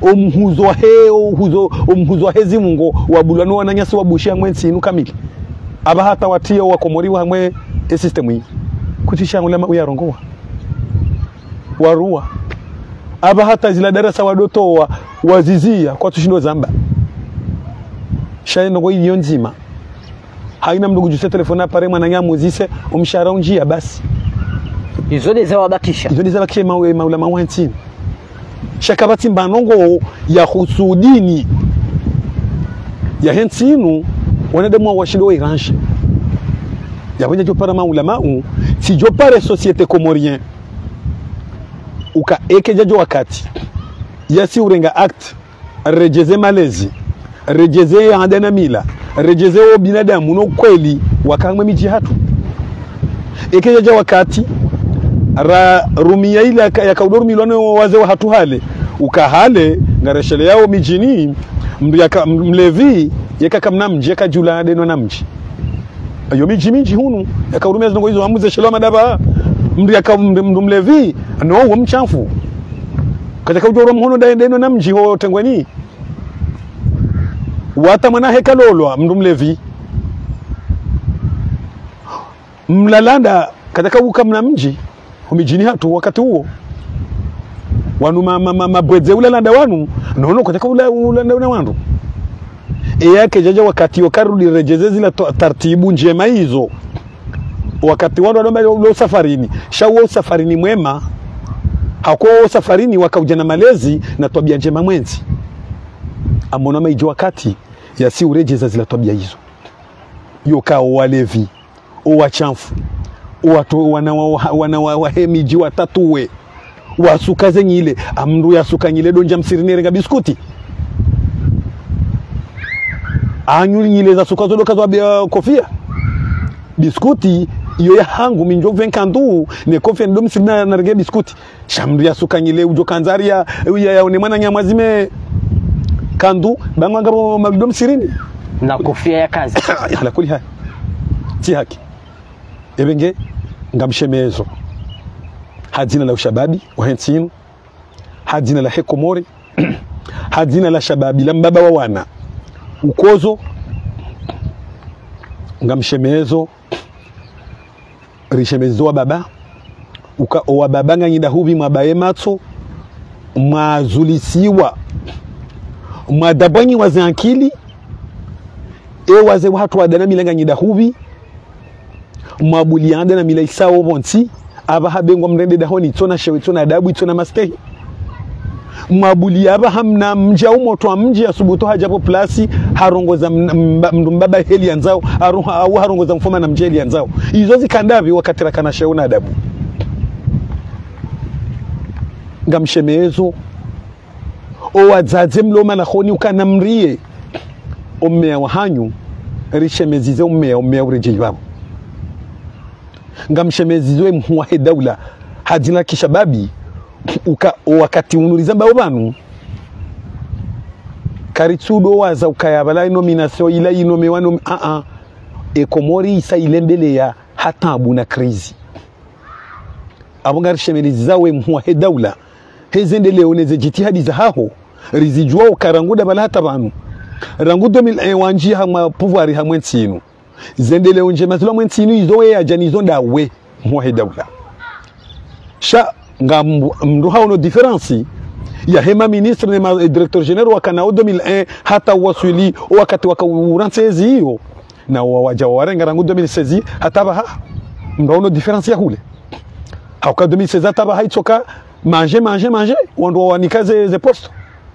omhuzo hezi mungo wabulwa no wananyasi wabushia mwensi inu kamili aba hata watio wa Komori wa mwe system hii kutisha ulama uyarongoa warua aba hata zila darasa wadotoa wazizia kwa tushindo zamba shaino kwa hiyo nzima haina mdogo juse telefona pare mwana nyamu zise umshara unjia basi izode za wabakisha maulama wanti shakabati mbanongo ya husudini ya hentinu wanadamu washindo irange ya wenye jopara maulama si jopare societe comorien uka ekejajo wakati yasi urenga act rejeze malezi rejeze andana mila rejeze o binadamu no kweli wakamwe miji hatu ekejajo wakati rumia ila ya kaudoru milano waze wa hatu hale ukahale ngareshele yao mijini mlevi yaka mnamji yaka jula deno namji ayo miji hunu yaka urumia zinongo hizo amuze shelo madaba mlevi no wo mchafu katika ujoro mhono deno namji ho tengweni wata mwana hekalolwa mlevi mlalanda katika uka mnamji humijini hatu wakati huo wanu mabweze ulalanda wanu nono katika ulalanda wanu yake jaja wakati yokarudi rejeze zila taratibu njema hizo wakati wanu wanomba lo safarini shawo safarini mwema hako safarini wakaujana malezi na tabia njema mwenzi amona maijo wakati ya si urejeza zila tabia hizo yokao walevi o wachamfu watu wana wahemiji watatuwe wasukaze nyile amru ya suka nyile donja msirini renga biskuti anyu nyile za suka zodo kazo kofia biskuti iyo ya hangu minjo venkandu ne kofia ndo msirini na renga biskuti shamru ya suka nyile ujo kanzari ya one mwana nyamazime kandu bangwa ngabo magdo msirini na kofia ya kazi ala kuli hai ti haki ebenge ngamshemezo hadina la ushababi wa hentinu hadina la hekomori hadina la shababi la mbaba wa wana ukozo ngamshemezo rishemezo wa baba uka wa baba nganyida hubi mwabaye matso mwazulisiwa mwadabanyi wazankili waze watu wadana milanga nyida hubi mwabulianda na mila isao bonti aba habengwa mrende dahoni tona shewe tona adabu tona maskehi mwabuli aba hamna mja umoto wa mji asubuto hajapo plasi harongoza mbaba heli anzao au harongoza mfoma na mjeli anzao izo zikandavi wakatira kana shewe na adabu ngamshemezo o wazaze mloma na khoni ukanamrie omea wahanyu rishemezize omea urejeji wabo ngamshemeziwe mhuwa daula hadina kishababi wakati unuliza mbao banu karitsudo waza ukayabala nomination ila inomewano Komori isa ilembele ya hatabu na krizi abonga rishemelizi zawe mhuwa he daula hezende leoneze jitihadi za haho rizijua ukaranguda bala hata banu rangudo wanji hama pouvoir hamwe nsinu zende leonje mazula mwe nsinu izowe ya janizo ndawe mhuwa he daula sha nga mruha ono diferensi ya hema ministre na directeur general wakana 2001 hata wasuli wakati wakaurantsezi hiyo na waja warenga rangu 2016 hataba ha mbaono difference ya hule hauka 2016 hataba ha itsoka manger wandu wanikaze ze posto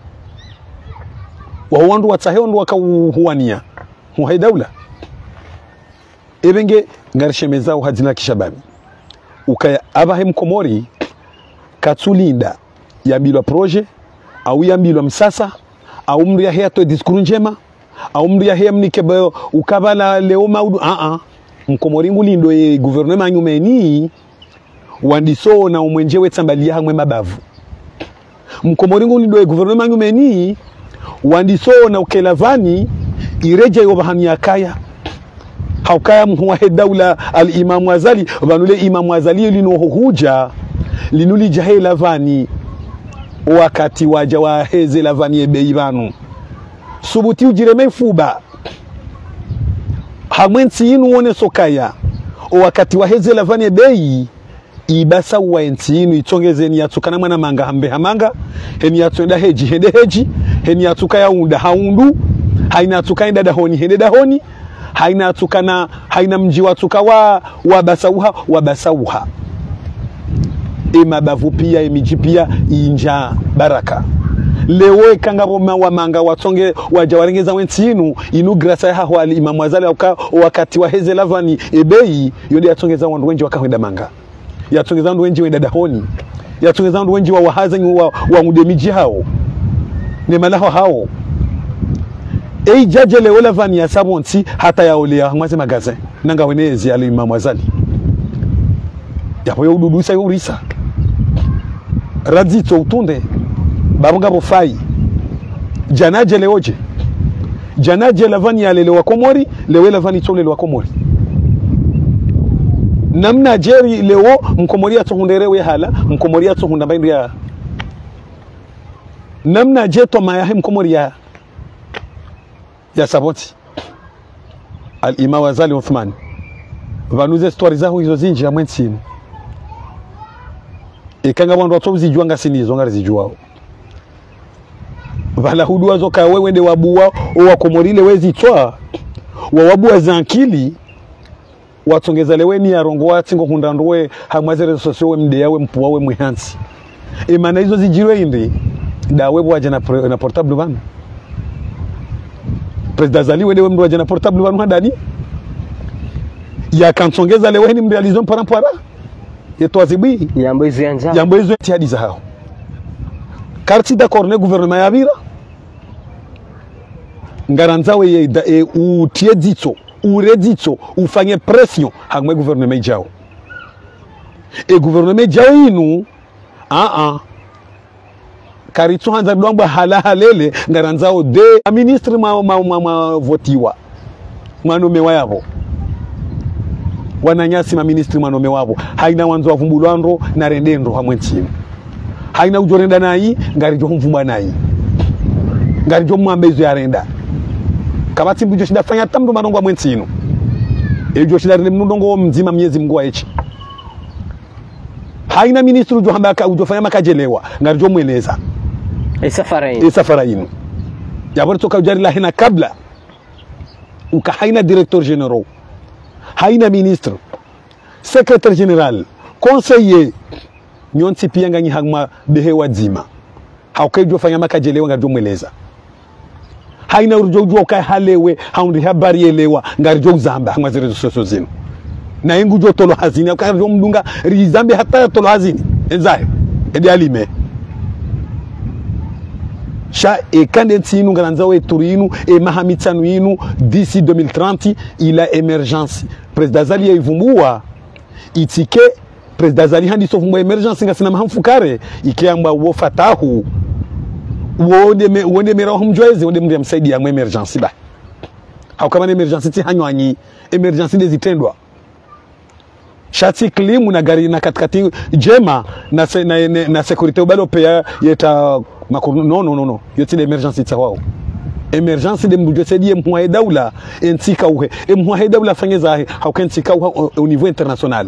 wa wandu watsahe wandu wakahuania huwa daula ebenge ngarishemeza uhadina kishababi ukaya abahe mkomori katsulinda yambilwa projet au yambilwa msasa au mri ya heto diskuru njema au mri ya hea mnike bayo ukabala leo maudu mkomori ngulindo ye gouvernement nyumeni wandiso na umwenjewe tsambalia hamwe mabavu mkomori ngulindo ye gouvernement nyumeni wandiso na ukelavani ireja yobahani yakaya haukaya mhuwa he daula al-Imam Wazali banule Imam Wazali linohuja linuli jahe lavani wakati waja wa heze lavani ebeibanu subuti ujireme fuba hamwensi inu wone sokaya wakati wa heze lavani ebeyi ibasa wa enti inu itongeze ni yatukana mwana manga hambe hamanga heni yatuenda heji hende heji heni yatukaya unda haundu haina yatuka inda dahoni hende dahoni haina yatukana haina mji watuka wa basauha mabavu pia emiji pia inja baraka lewe kangabo wa manga watonge wajawarengeza wentinu inu grasa ya wali Imam Wazali wakati wa heze lavani ebeyi yode yatongeza wandu wenji wakahwenda manga yatongeza wandu wenji wenda dahoni yatongeza wandu wenji wa wahaza wa mudemiji hao nemalaho hao jaje lewe lavani ya sabonti hata ya olea mwaze magazin nanga wenezi ali Imam Wazali yapo ya ududusa yurisa radito utunde babunga bofai janaje leoje janaje lavani ya lele wa Komori lewe lavani tole wa Komori namna jeri leo mkomori atohunderewe hala mkomori atohunda baindu ya namna jeto mayahe mkomori ya saboti al-Imam Wazali Uthman vanuze story zaho hizo zinji ya mwensinu ikanga wandu watozijua ngasinizo ngarizijua vala hudua zoka wewe nde wabuwa o Wakomorile wezi twa wawabuwa zankili watongeza leweni ya rongo watingo hundandowe hamwazere sosio we mde yawe mpuwa we mwihansi imana hizo zijirwe indi da webu waje na portable vanu President Zali wewe mdu waje na portable vanu hadani ya kansongeza leweni mde alizon parampara yeto azibi yambo izo tihadi za hao karti d'accord ne gouvernement ya bira ngaranzawe ye utie dito uredito ufanye pression hamwe gouvernement jao gouvernement jao inu karitu hanza dwangba halele ngaranzao de ministre ma votiwa manome wayabo wananyasi ma ministri manome wabo haina wanzo wavumbulwando na rendendo hamwe ntino haina ujorenda nayi ngarijo mvumba nayi ngarijo mwambezo ya renda kabati mbujo shida fanya tamdo manongo hamwe ntino ejo shida rende mnundongo mzima miezi mngwa echi haina ministri ujo hambaka ujo fanya makajelewa ngarijo mweleza safara inu yabori toka ujari la hina kabla uka haina directeur general haina ministre secrétaire général conseiller nyonti pia nganyi hagma behe wadzima haukejo fanya makajelewa ngajo mweleza haina urujojwa kai halewe haundi habari elewa ngarijo zamba hagma zire soso zino na ingu jo tolo hazini akajo mdunga rizambe hata tolo hazini enzae edi alime sha kande tinu ngaranzawe turinu mahamitsanu inu d'ici 2030 ila emergence President Zali ivumbua itike president zali handi sofu emergency ngasina mahamfukare ikiamba wo fatahu wonde mera humjweze wonde mndia msaidi ya emergency ba au kama emergency ti hanywanyi emergency dezitendwa shati klimu na gari na katikati jema na security ubalo pea yeta makuru no yoti de emergency tawao emergency de mbujo sedi mwa daula entika uhe mwa daula fanyeza haukentika au niveau international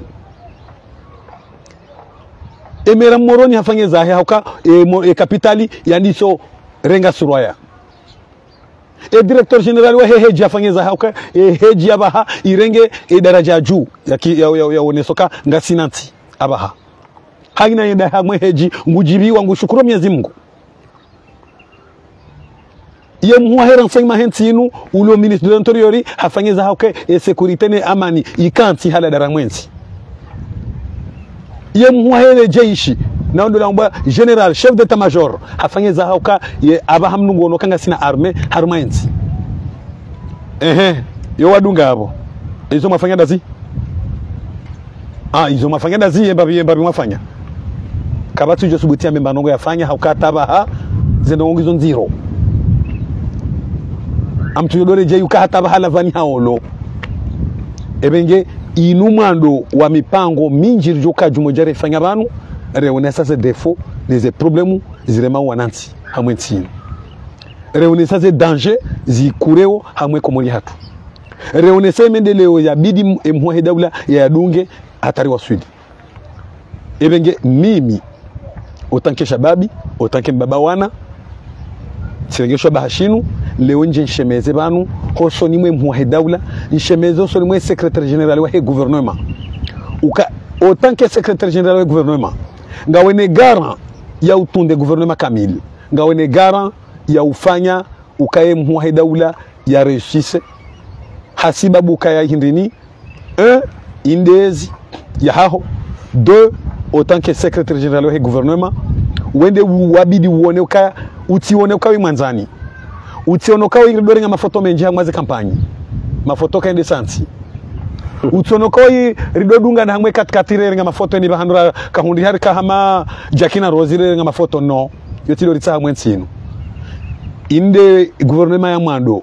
emera moroni hafanyeza hauka kapitali yandiso renga surwaya directeur general wa heji afanyeza hauka heji abaha irenge daraja juu ya onesoka ngasinanti abaha haina yenda hamwe heji ngujibi wangu shukuru Mwenyezi Mungu ye muhahera nsema hentinu ulo ministre de l'intérieur hafanyeza hauka sécurité ne amani ikanti hala daramwenzi ye muhahera jeishi na ndo lamba general chef d'état major hafanyeza hauka ye abaha mnungo kanga sina arme harmainzi yo wadunga hapo izo mafanya dazi izo mafanya dazi yemba mafanya kabatu jo subutia memba nongo yafanya haukata baha zendo ngizo nziro amtu yodore je yuka hata bahala vani haolo ebenge inumando wa mipango minji joka jumojare fanya banu reonesa défaut des problèmes zirema wananti hamwenti reonesa danger zikureo hamwe komoli hatu reonesa mendeleo ya bidi emhohe daula ya dunge hatari wa Sweden ebenge mimi otanke shababi otanke mbaba wana siregesho bahashinu leo nje nshemeze banu hoso nimwe mhohe daula nshemeze hoso nimwe secrétaire général wa gouvernement uka otanke secrétaire général wa gouvernement ngawene garant ya utunde gouvernement kamili ngawene garant ya ufanya ukaye mhohe daula ya réussisse hasiba bukaya hindini indezi ya haho 2 autant que secrétaire général wa gouvernement wende wabidi uone ukaya utione ukawe mwanzani utione ukawe iridore nga mafoto menji hamwaze kampani mafoto kaende santi utione ukawe ridodunga na hamwe katikatire nga mafoto ni bahandura kahundi hari kahama Jakina Rosire nga mafoto no yotilo ritsa hamwe nsino inde gouvernement ya mwando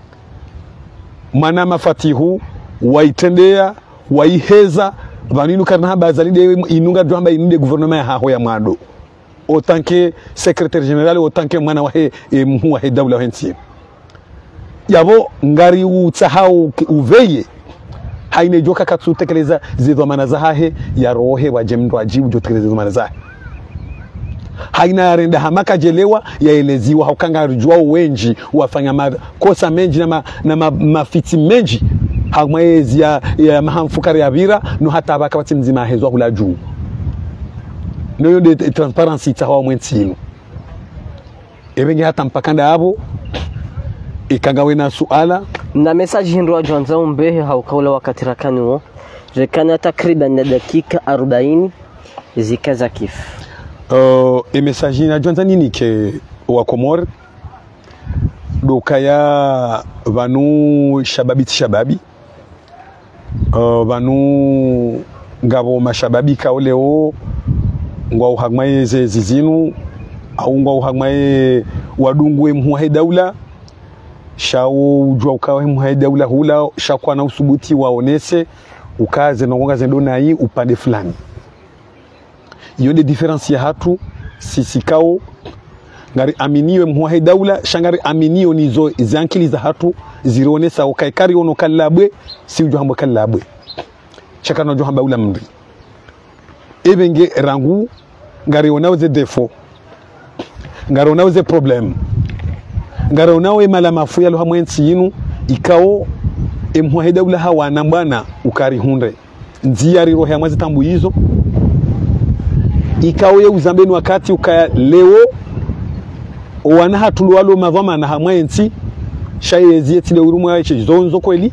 mana mafatihu waitendea waiheza vaninu karna haba zalide inunga jwamba inunde gouvernement ya haho ya mwando autant que secrétaire général autant que mwana wahe mhuwa he daula hensi yabo ngari utsahau uveye haine joka katsu tekeleza zizo manaza hahe ya rohe wa jemndo ajibu jo tekeleza zizo manaza haina renda hamaka jelewa ya eleziwa haukanga rujua wenji wafanya makosa menji na mafiti menji hamwezi ya mahamfukari ya vira no hata abaka bati mzima hezwa hula juu no de transparency tawa mwentino ebenge hata mpakanda abo ikangawe na suala na message hindwa jonza umbehe haukaula wakati rakani rekana takriban na dakika 40 zikaza kif message na jonza nini ke wa Komor dokaya vanu shababi vanu ngabo mashababi kaoleo ngwa uhagmaye zizinu au ngwa uhagmaye wadungwe mhuhe daula shao ujwa ukawe mhuhe daula hula shakwa na usubuti waonese ukaze na ngonga zendo na hii upande fulani yode difference ya hatu sisi kao ngari aminiwe mhuhe daula shangari aminiyo nizo zankili za hatu zirionesa ukaikari ono kalabwe si ujwa hambo kalabwe shaka na ujwa hamba ula mri ebenge rangu ngari onauze defo ngari onauze problem ngari onawe mala mafuya lo hamwensi yinu ikao emhuhe daula hawa nambana ukari hunde nzia riro ya mwazi tambu hizo ikao ye uzambeni wakati ukaya leo wana hatuluwalo mavama na hamwensi shaye zieti de urumu ya ichi zonzo kweli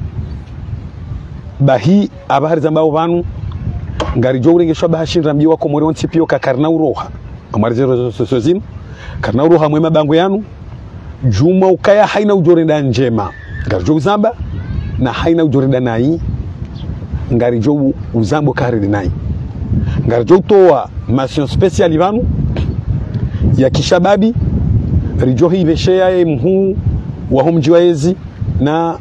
bahi abahari zambao vanu ngari jowrenge shoba hashinra mji wa Komori onti pio ka karna uroha amarize sozim karna uroha mwema bango yanu juma ukaya haina ujorenda njema ngari jo uzamba na haina ujorenda nai ngari jo uzambo karidi nai ngarjo toa mission special ivanu ya kishababi rijo hiveshea mhu wa humji waezi na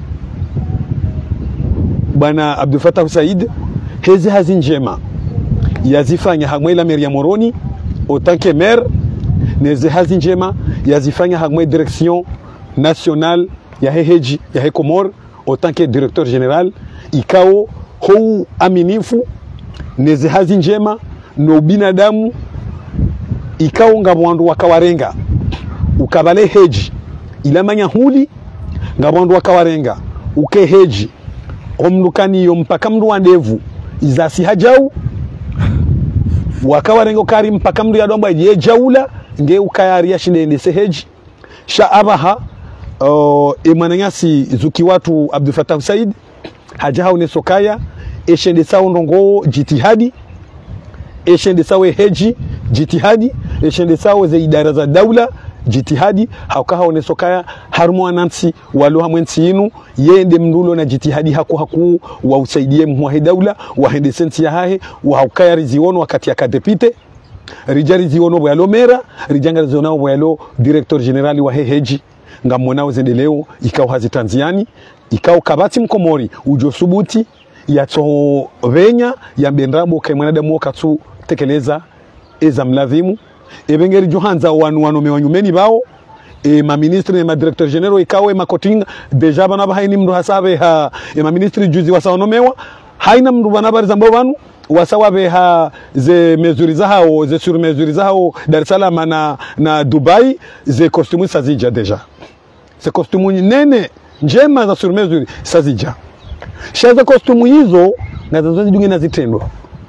bwana Abdul Fattah Said hezi hazi njema yazifanya hamwela Maria Moroni autant maire neze hazi njema yazifanya hamwe direction nationale ya heheji ya Hekomor autant que directeur général ikao hou aminifu neze hazi njema no binadamu ikao ngabwandu wakawarenga ukabale heji ilamanya huli ngabwandu wakawarenga uke heji omlukani yo mpaka mndu wandevu izasi hajau wakawarenga kari mpaka mndu yadomba ye jaula nge ukayari ya shinde seheji sha abaha emananyasi zuki watu Abdul Fattah Said haja ne sokaya eshende sawo ndongo jitihadi eshende sawe heji jitihadi eshende sawo ze idara za daula jitihadi haukaha ne sokaya harmu anansi walo hamwensi yinu yende mndulo na jitihadi haku wa usaidie mwa daula wa hende sensi ya hahe wa haukaya riziono wakati ya kadepite rijari ziono bwalo mera rijanga zionao bwalo director generali wa heji ngamonao zendeleo ikao hazi Tanziani ikao kabati mkomori ujo subuti ya to venya ya mbendrabo kai mwanadamu wakatu tekeleza eza mlazimu ebengeri johanza wanu mewanyumeni bao ma ministre ma directeur general ikawe makotinga deja bana bahaini mndu hasabe ha ma ministre juzi wasaonomewa haina mndu bana bari zambo banu wasawabe ha ze mesures zao ze sur mesures zao Dar es Salaam na Dubai ze costume sazija deja ze costume nene njema za sur mesure sazija shaza costume hizo ngazo zidunge na zitendo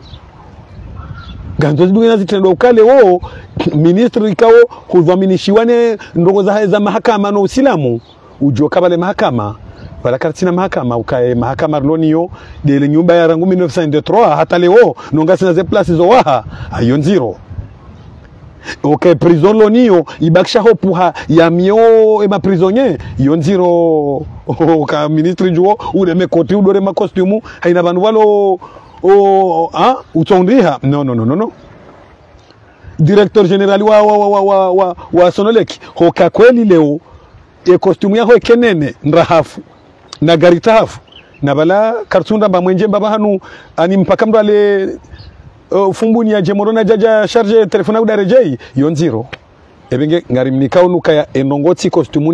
ganzo zidunge na zitendo ukale wo ministre ikao hudhaminishiwane ndongo za mahakama no Uislamu ujo kabale mahakama wala kartina mahakama ukae mahakama lonio de le nyumba ya rangu 1903 hata leo nongasi na ze place zo waha ayo nziro okay prison lonio ibakisha hopuha ya mio ma prisonnier yo nziro ka ministre juo ule mekoti udore ma costume haina bantu walo utondiha no directeur general wa Sonoleki hoka kweli leo costume yako kenene nrahafu na garitahafu na bala kartunda ba mwenje baba hanu ani mpaka mdo ale fumbuni ya jemorona jaja charge telefona udarejei yo nziro ebenge ngari mnikaunuka ya endongoti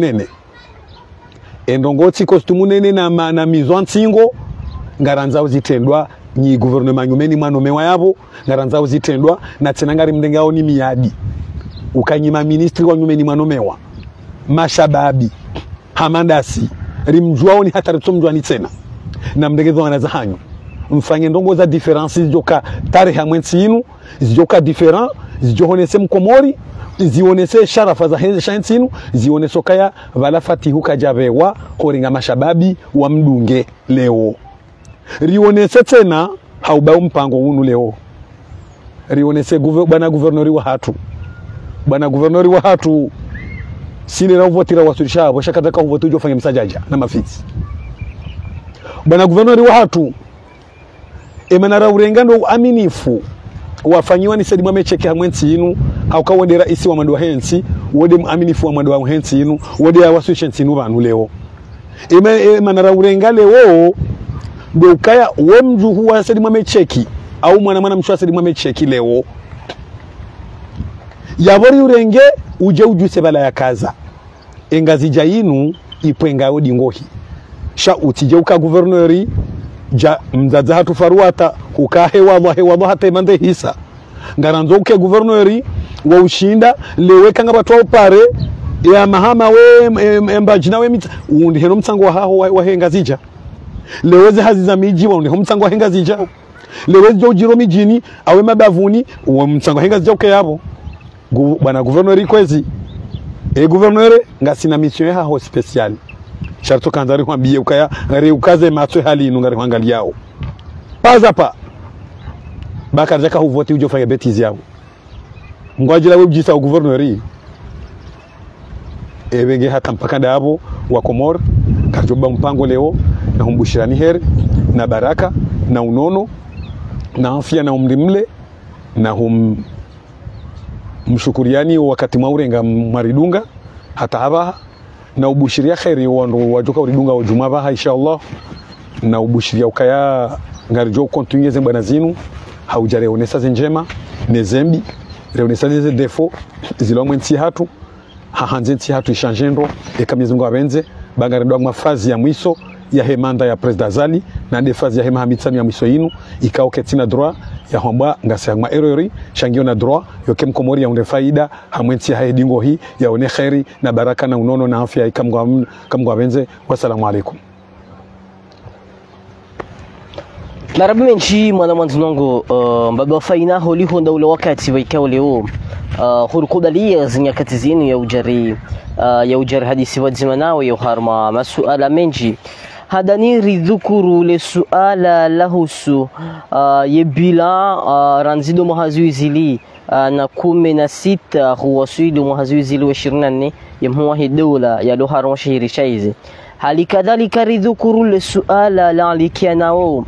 costume nene na mizwan singo ngaranza uzitendwa ni gouvernement nyumeni mano mewa yabo ngaranza uzitendwa na tena ngari mndengao ni miadi ukanyima ministri wa nyumeni mano mewa mashababi hamandasi rimjuao ni hata ritsomjwa ni tena na mdengezo wanaza hanyo mfanye ndongo za difference zijoka tarehe mwensi yinu zijoka different zijohonese mkomori zionese sharafa za hensi yinu zionese kaya vala fatihu kajabewa koringa mashababi wa mdunge leo rionese tena haubao mpango unu leo rionese bana guvernori wa hatu sine ravotira wasurisha abo shakataka uvotu ujofanya msajaja na mafiti bana guvernori wa hatu emanara urengando aminifu wafanyiwa ni sedi mwamecheke hamwensi yinu haukawode raisi wa mwandu wa hensi wode aminifu wa mwandu wa hensi yinu wode ya wasuishensi yinu vanu leo emanara urengale wo ndo ukaya wemju huwa sedi mwamecheki au mwana mshua sedi mwamecheki leo yabori urenge uje ujuse bala ya kaza engazija yinu ipwenga odi ngohi sha utije uka guvernori ja mzaza hatu faruata ukahe wadha hata imande hisa ngaranzo uke guvernori wa ushinda leweka nga batu pare ya mahama we mbajina we mita undi heno mtsango wa hengazija leweze haziza miji wa undi heno mtsango wa hengazija leweze jo jiro mijini awe mabavuni wa mtsango wa hengazija uke yabo bwana guvernori kwezi guvernori ngasina mission ya ho special sharto kanzari kwambie ukaya ngari ukaze matwe hali inu ngari hangali yao paza pa baka jaka huvoti ujo fanya betizi yao ngwajila webjisa wa guvernori ebenge hata mpaka dabo wa Komor kajoba mpango leo na humbushirani heri na baraka na unono na afya na umrimle na mshukuriani wakati maurenga maridunga hata haba na ubushiria khairi wandu wajoka uridunga wajuma baha inshallah na ubushiria ukaya ngarijo continuer zembana zinu haujare onesa njema nezembi reonesa ze defo zilomwensi hatu hahanzensi hatu ishanjendo ekamyezungu abenze bangaredwa mafazi ya mwiso ya hemanda ya president Azali na defazi ya hema hamitsani ya mwiso yinu ikao ketina droit ya homba ngase ngma errori shangio na droit yoke mkomori ya unde faida hamwensi haedingo hii ya one khairi na baraka na unono na afya ikamgwa benze. Wassalamu alaikum. Narabu menchi mwana mwanzunongo mbaba faina holi honda ule wakati waikao leo hurukudalia zinyakati zinu ya ujari hadisi wadzimanawe ya uharma masuala menji hadaniri dhukuru le suala lahusu yebila ranzido muhazuizili na 16 huwasuidu muhazuizili wa 24 ya mhuwahi dola ya loharma shahiri shaizi halikadhalika ridhukuru le suala la alikianao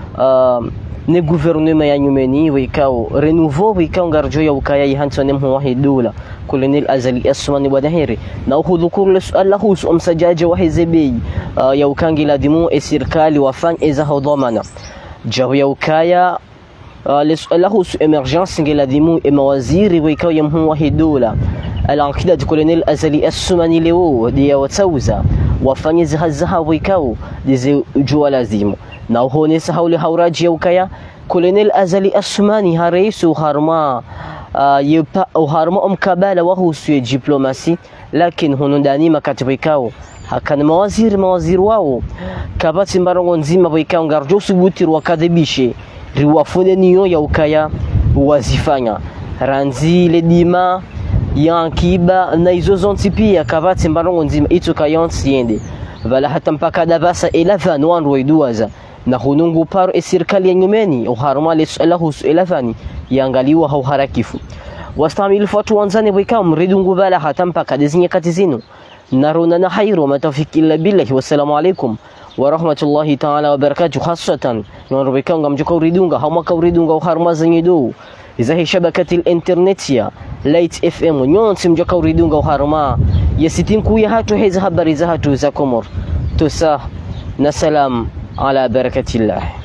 ne gouvernement ya nyumeni wikao renouveau wikao ngarjo ya ukaya yihansone mhuwahi dola Colonel Azali Asmani Wadahiri na uhudhukuru le suala husu msajaja wa hezebei ya ukangi ladimu esirkali wafanya eza hodhamana jahu ya ukaya le suala husu emergence nge ladimu emawaziri wikao ya mhuwahi dola alankida di Colonel Azali Asmani leo diya watauza wafanya zahazaha wikao dize ujua lazimu na uhonesa haule hauraji ya ukaya Colonel Azali Asmani hareisu harma uharma mkabala wahusu ya diplomasi lakini hunundani makatibu ikao hakana mawaziri wao kabati mbarongo nzima wikao ngarjo subutiri wakadhibishe riwafune niyo ya ukaya wazifanya ranzi le dima yankiba na izo zonti pia kabati mbarongo nzima itukayonsi yende vala hata mpaka dabasa 11 wandu waiduwaza na hunungu paro esirkali ya nyumeni uharuma lesualahu suelafani yangaliwa hauharakifu wastamili fatu wanzani wikao mridungu vala hata mpaka dezinye katizinu naruna na hayru matafiki illa billahi. Wassalamu alaikum wa rahmatullahi ta'ala wa barakatuh. Khasatan nuru wikao ngamjuka uridunga hamaka uridunga uharuma zenyidu izahi shabakati internet ya Light FM nyonsi mjoka uridunga uharuma yasitinku ya hatu heza habari za hatu za Komor tusa na salam ala barakatillah.